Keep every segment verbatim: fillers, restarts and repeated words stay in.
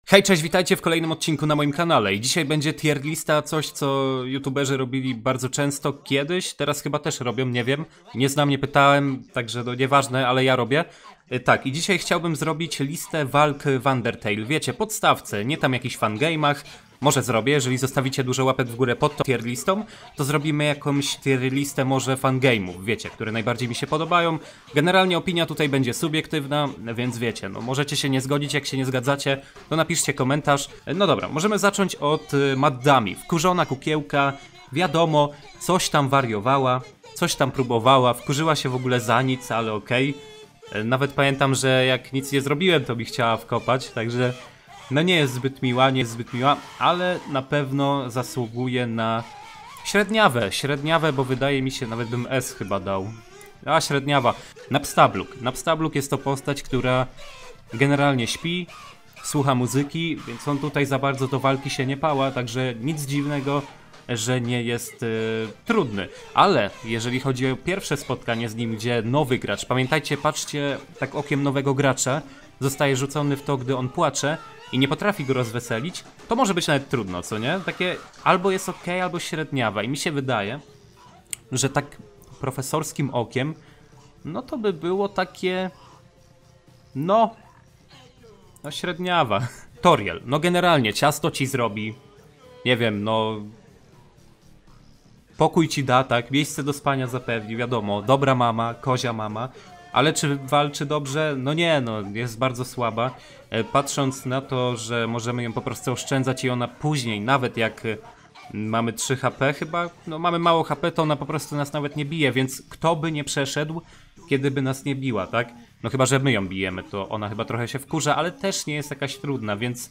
Hej, cześć, witajcie w kolejnym odcinku na moim kanale i dzisiaj będzie tier lista, coś co youtuberzy robili bardzo często kiedyś, teraz chyba też robią, nie wiem, nie znam, nie pytałem, także no nieważne, ale ja robię. Yy, tak, i dzisiaj chciałbym zrobić listę walk w Undertale, wiecie, podstawce, nie tam jakichś fangame'ach. Może zrobię, jeżeli zostawicie dużo łapek w górę pod tą tier listą, to zrobimy jakąś tier listę może fangame'ów, wiecie, które najbardziej mi się podobają. Generalnie opinia tutaj będzie subiektywna, więc wiecie, no możecie się nie zgodzić, jak się nie zgadzacie, to napiszcie komentarz. No dobra, możemy zacząć od y, Maddami. Wkurzona kukiełka, wiadomo, coś tam wariowała, coś tam próbowała, wkurzyła się w ogóle za nic, ale okej. Okay. Nawet pamiętam, że jak nic nie zrobiłem, to mi chciała wkopać, także... No nie jest zbyt miła, nie jest zbyt miła, ale na pewno zasługuje na średniawę. Średniawę, bo wydaje mi się, nawet bym S chyba dał. A, średniawa. Napstabluk. Napstabluk jest to postać, która generalnie śpi, słucha muzyki, więc on tutaj za bardzo do walki się nie pała, także nic dziwnego, że nie jest yy, trudny. Ale jeżeli chodzi o pierwsze spotkanie z nim, gdzie nowy gracz, pamiętajcie, patrzcie tak okiem nowego gracza, zostaje rzucony w to, gdy on płacze i nie potrafi go rozweselić, to może być nawet trudno, co nie? Takie albo jest ok, albo średniawa. I mi się wydaje, że tak profesorskim okiem, no to by było takie... No... No średniawa. Toriel, no generalnie ciasto ci zrobi. Nie wiem, no... Pokój ci da, tak? Miejsce do spania zapewni, wiadomo. Dobra mama, kozia mama. Ale czy walczy dobrze? No nie, no jest bardzo słaba. Patrząc na to, że możemy ją po prostu oszczędzać i ona później, nawet jak mamy trzy H P chyba, no mamy mało H P, to ona po prostu nas nawet nie bije, więc kto by nie przeszedł, kiedy by nas nie biła, tak? No chyba, że my ją bijemy, to ona chyba trochę się wkurza, ale też nie jest jakaś trudna, więc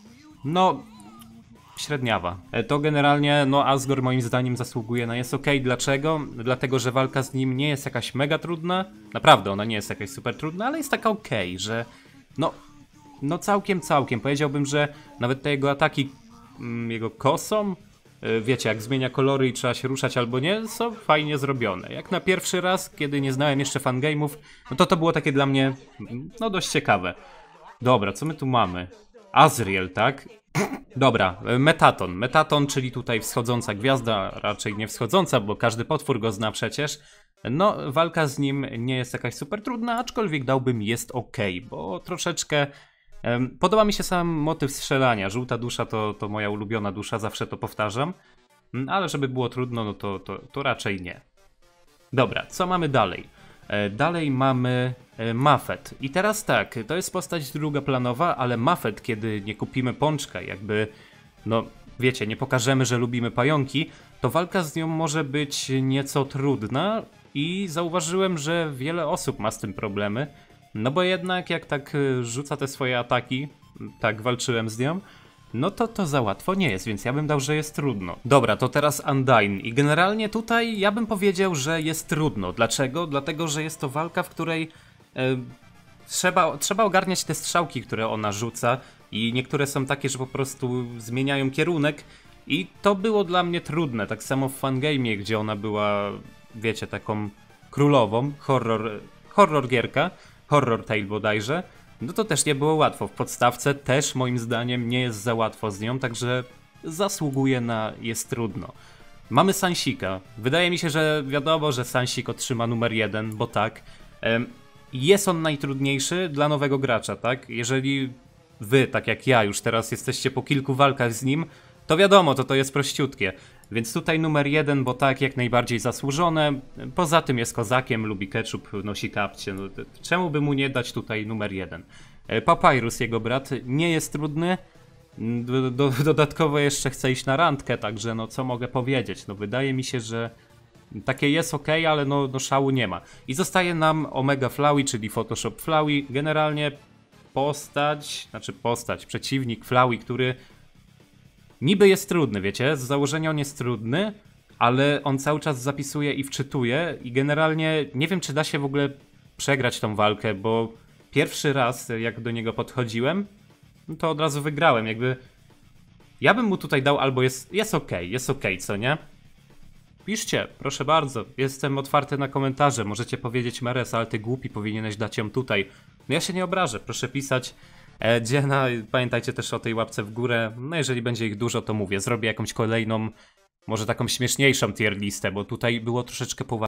no... Średniawa. To generalnie, no Asgore moim zdaniem zasługuje na jest ok. Dlaczego? Dlatego, że walka z nim nie jest jakaś mega trudna. Naprawdę, ona nie jest jakaś super trudna, ale jest taka ok, że no, no całkiem, całkiem. Powiedziałbym, że nawet te jego ataki, mm, jego kosą, yy, wiecie, jak zmienia kolory i trzeba się ruszać albo nie, są fajnie zrobione. Jak na pierwszy raz, kiedy nie znałem jeszcze fangame'ów, no to to było takie dla mnie, no dość ciekawe. Dobra, co my tu mamy? Azriel, tak? Dobra, Metaton. Metaton, czyli tutaj wschodząca gwiazda, raczej nie wschodząca, bo każdy potwór go zna przecież. No, walka z nim nie jest jakaś super trudna, aczkolwiek dałbym jest ok, bo troszeczkę... Um, podoba mi się sam motyw strzelania. Żółta dusza to, to moja ulubiona dusza, zawsze to powtarzam. Ale żeby było trudno, no to, to, to raczej nie. Dobra, co mamy dalej? Dalej mamy Mafet. I teraz tak, to jest postać drugoplanowa, ale Mafet, kiedy nie kupimy pączka, jakby, no wiecie, nie pokażemy, że lubimy pająki, to walka z nią może być nieco trudna i zauważyłem, że wiele osób ma z tym problemy, no bo jednak jak tak rzuca te swoje ataki, tak walczyłem z nią, no to to za łatwo nie jest, więc ja bym dał, że jest trudno. Dobra, to teraz Undyne i generalnie tutaj ja bym powiedział, że jest trudno. Dlaczego? Dlatego, że jest to walka, w której e, trzeba, trzeba ogarniać te strzałki, które ona rzuca i niektóre są takie, że po prostu zmieniają kierunek i to było dla mnie trudne. Tak samo w fangame'ie, gdzie ona była, wiecie, taką królową, horror, horror gierka, horror tale bodajże. No to też nie było łatwo. W podstawce też moim zdaniem nie jest za łatwo z nią, także zasługuje na jest trudno. Mamy Sansika. Wydaje mi się, że wiadomo, że Sansik otrzyma numer jeden, bo tak. Jest on najtrudniejszy dla nowego gracza, tak? Jeżeli wy, tak jak ja, już teraz jesteście po kilku walkach z nim, to wiadomo, to to jest prościutkie. Więc tutaj numer jeden, bo tak, jak najbardziej zasłużone. Poza tym jest kozakiem, lubi ketchup, nosi kapcie. No, czemu by mu nie dać tutaj numer jeden? Papyrus, jego brat, nie jest trudny. Do, do, dodatkowo jeszcze chce iść na randkę, także no co mogę powiedzieć? No wydaje mi się, że takie jest ok, ale no, no szału nie ma. I zostaje nam Omega Flowey, czyli Photoshop Flowey. Generalnie postać, znaczy postać, przeciwnik Flowey, który... Niby jest trudny, wiecie, z założenia on jest trudny, ale on cały czas zapisuje i wczytuje i generalnie nie wiem, czy da się w ogóle przegrać tą walkę, bo pierwszy raz jak do niego podchodziłem, no to od razu wygrałem, jakby ja bym mu tutaj dał albo jest, jest ok, jest ok, co nie? Piszcie, proszę bardzo, jestem otwarty na komentarze, możecie powiedzieć Meres, ale ty głupi, powinieneś dać ją tutaj. No ja się nie obrażę, proszę pisać. E, Dziena, pamiętajcie też o tej łapce w górę. No jeżeli będzie ich dużo, to mówię, zrobię jakąś kolejną, może taką śmieszniejszą tier listę, bo tutaj było troszeczkę poważnie.